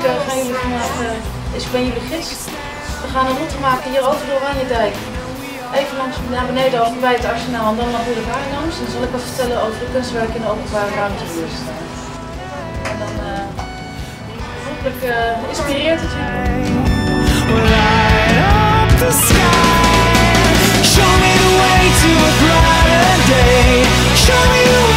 gaan jullie vandaag, ik ben jullie gids. We gaan een route maken hier over de Oranjedijk. Even langs naar beneden over bij het Arsenaal en dan naar Boulevard langs. En dan zal ik wat vertellen over de kunstwerken in de openbare ruimte die er staan. En dan hopelijk inspireert het je. Show me the way to a brighter day. Show me the